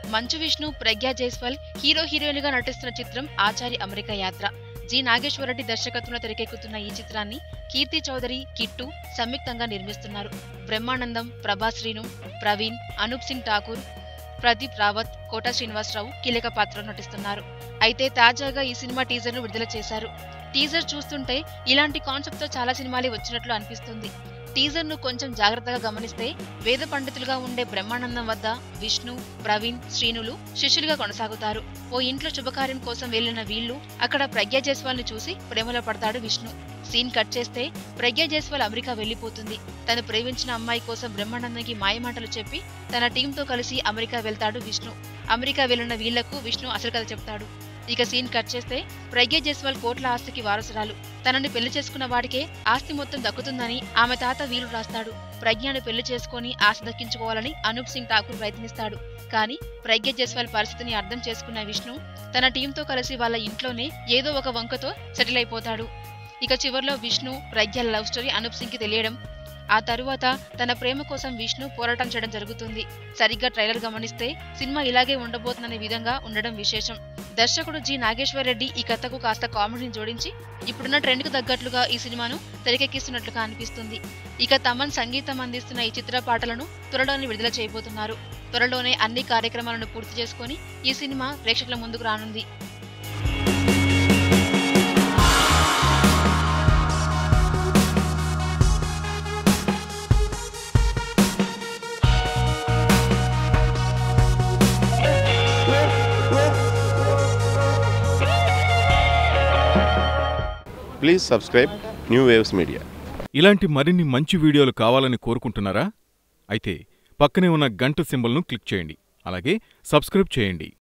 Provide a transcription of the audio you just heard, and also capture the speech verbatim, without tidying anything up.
మంచు విష్ణు, ప్రజ్ఞా Jaiswal hero హీరోయిన్గా నటిస్తున్న చిత్రం ఆచారి అమెరికా యాత్ర. జి నాగేశ్వరరెడ్డి దర్శకత్వంలో తెరకెక్కుతున్న ఈ చిత్రాన్ని కీర్తి చౌదరి, కిట్టు సంయుక్తంగా నిర్మిస్తున్నారు. బ్రహ్మానందం, ప్రభాస్ శ్రీను, ప్రవీణ్, అనూప్ సింగ్ ఠాకూర్, ప్రదీప్ రావత్, కోట శ్రీనివాసరావు కీలక పాత్రలో నటిస్తున్నారు. అయితే తాజాగా ఈ సినిమా టీజర్ ను విడుదల చేశారు. టీజర్ చూస్తుంటే ఇలాంటి కాన్సెప్ట్ తో చాలా సినిమాలే వచ్చినట్లు అనిపిస్తుంది. టీజర్ ను కొంచెం జాగ్రత్తగా గమనిస్తే వేద పండితులుగా ఉండే బ్రహ్మానందం వద్ద విష్ణు, ప్రవీణ్, శ్రీనులు శిష్యులుగా కొనసాగుతారు. ఓ ఇంట్లో శుభకార్యం కోసం వెళ్లిన వీళ్లు అక్కడ ప్రజ్ఞా జైస్వాల్ ని చూసి ప్రేమలో పడతాడు విష్ణు. సీన్ కట్ చేస్తే ప్రజ్ఞా జైస్వాల్ అమెరికా వెళ్లిపోతుంది. తను ప్రేమించిన అమ్మాయి కోసం బ్రహ్మానందంకి మాయమాటలు చెప్పి తన టీంతో కలిసి అమెరికా వెళ్తాడు విష్ణు. అమెరికా వెళ్లిన వీళ్లకు విష్ణు అసలు కథ చెప్తాడు. ఇక సీన్ కట్ చేస్తే ప్రజ్ఞా జైస్వాల్ కోట్ల ఆస్తికి వారసురాలు. తనని పెళ్లి చేసుకున్న వాడికే ఆస్తి మొత్తం దక్కుతుందని ఆమె తాత వీలు రాస్తాడు. ప్రజ్ఞను పెళ్లి చేసుకుని ఆస్తి దక్కించుకోవాలని అనూప్ సింగ్ ఠాకూర్ ప్రయత్నిస్తాడు. కానీ ప్రజ్ఞా జైస్వాల్ పరిస్థితిని అర్థం చేసుకున్న విష్ణు తన టీంతో కలిసి వాళ్ళ ఇంట్లోనే ఏదో ఒక వంకతో సెటిల్ అయిపోతాడు. ఇక చివర్లో విష్ణు, ప్రజ్ఞల లవ్ స్టోరీ అనూప్ సింగ్ కి తెలియడం, ఆ తరువాత తన ప్రేమ కోసం విష్ణు పోరాటం చేయడం జరుగుతుంది. సరిగ్గా ట్రైలర్ గమనిస్తే సినిమా ఇలాగే ఉండబోతుందనే విధంగా ఉండడం విశేషం. దర్శకుడు జి నాగేశ్వరరెడ్డి ఈ కథకు కాస్త కామెడీని జోడించి ఇప్పుడున్న ట్రెండ్ కు తగ్గట్లుగా ఈ సినిమాను తెరకెక్కిస్తున్నట్లుగా అనిపిస్తుంది. ఇక తమన్ సంగీతం అందిస్తున్న ఈ చిత్ర పాటలను త్వరలోనే విడుదల చేయబోతున్నారు. త్వరలోనే అన్ని కార్యక్రమాలను పూర్తి చేసుకుని ఈ సినిమా ప్రేక్షకుల ముందుకు రానుంది. Please subscribe New Waves Media. ఇలాంటి మరిన్ని మంచి వీడియోలు కావాలని కోరుకుంటున్నారా? అయితే పక్కనే ఉన్న గంట సింబల్ను క్లిక్ చేయండి. అలాగే సబ్స్క్రైబ్ చేయండి.